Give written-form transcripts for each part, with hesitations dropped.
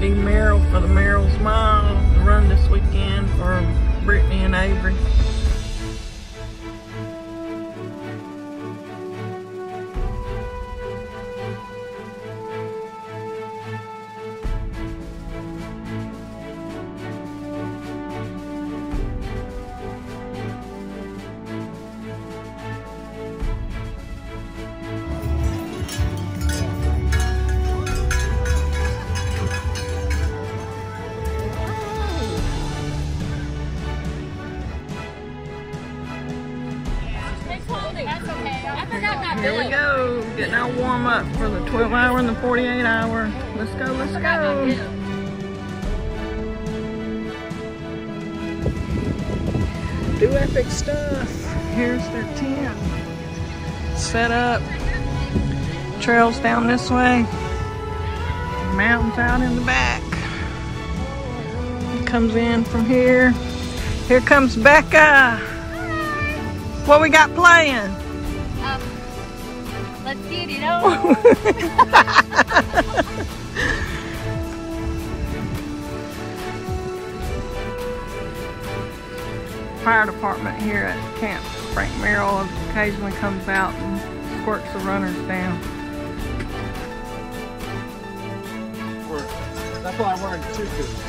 see Merrill for the Merrill's Mile run this weekend for Brittany and Avery. Here we go, getting our warm up for the 12-hour and the 48-hour. Let's go, let's go. Do epic stuff. Here's their tent. Set up. Trails down this way. Mountains out in the back. It comes in from here. Here comes Becca. What we got playing? Let's get it on. Fire department here at Camp Frank Merrill occasionally comes out and squirts the runners down. That's why I'm wearing the tutu.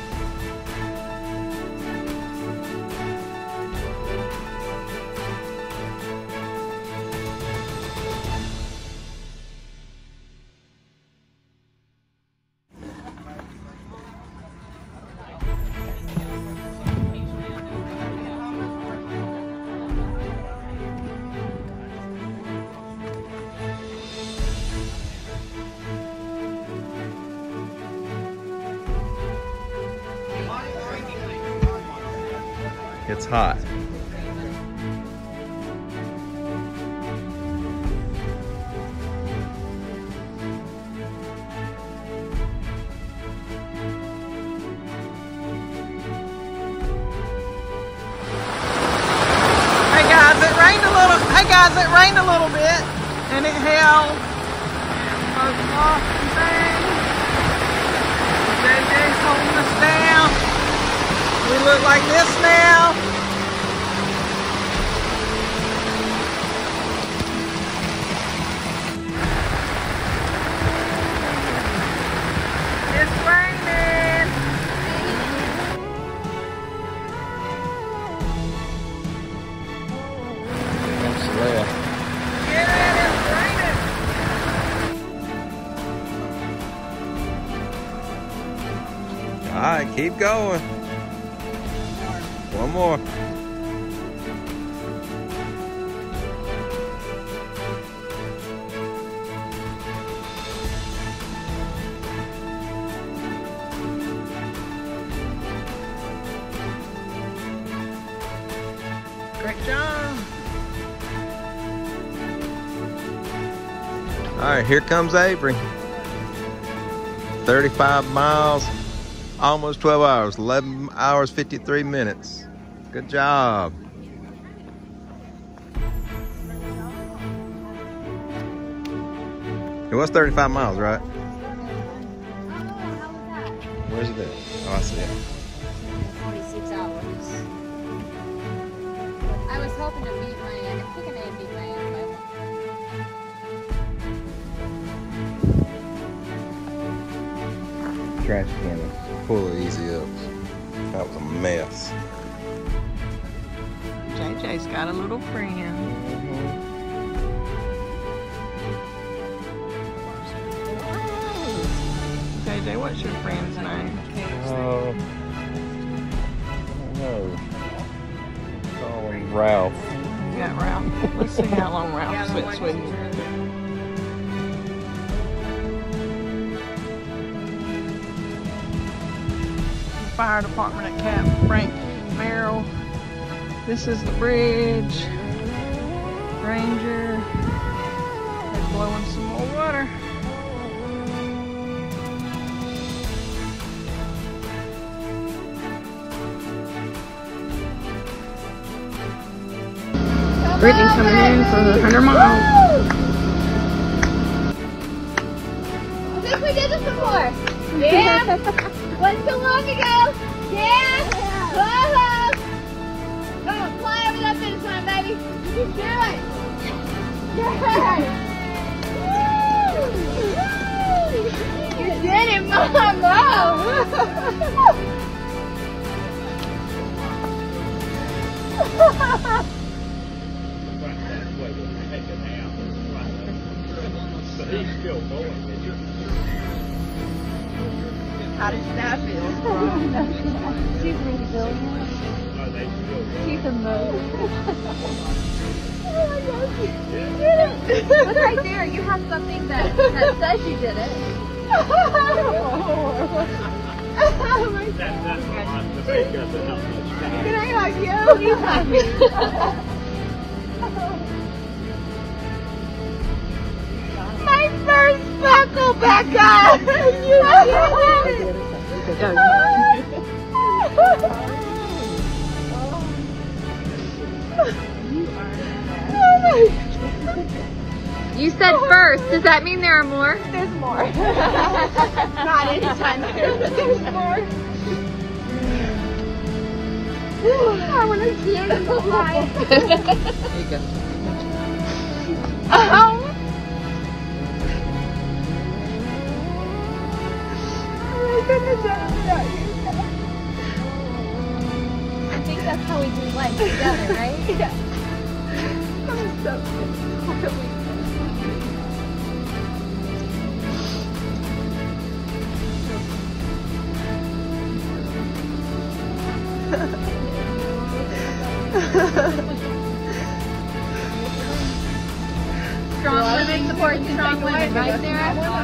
It's hot. It rained a little bit and it held off and things. JJ's holding us down. We look like this now. It's raining. Get in, it's raining. All right, keep going. One more. Great job. All right, here comes Avery. 35 miles, almost 12 hours, 11 hours, 53 minutes. Good job. It was 35 miles, right? Where's it at? Oh, I see it. 46 hours. I was hoping to beat my, I think I may have beat my Trash can is full of easy ups. That was a mess. JJ's got a little friend. JJ, what's your friend's name? I don't know. Call him Ralph. You got Ralph. Let's see how long Ralph sits with you. Fire department at Camp Frank Merrill. This is the bridge. Ranger. They're blowing some more water. Brittany coming in for the 100 miles. think we did this before. Yeah. Wasn't too long ago. Yeah. Whoa. Come on, fly over that finish line, baby. Do it. Yeah. You did it, Mama. But he's still going. How does that feel? She's resilient. Are they still going? She's a move. Look right there. You have something that says you did it. That's the big guy that helped us. Can I hug you? You hug me. My first buckle, Becca! You did it! You said first. Does that mean there are more? There's more. Not anytime soon, but there's more. I want to see it fly. There you go. Oh my goodness, that's not you. I think that's how we do life together, right? Yeah. I'm so Strong women support strong women, right, Sarah?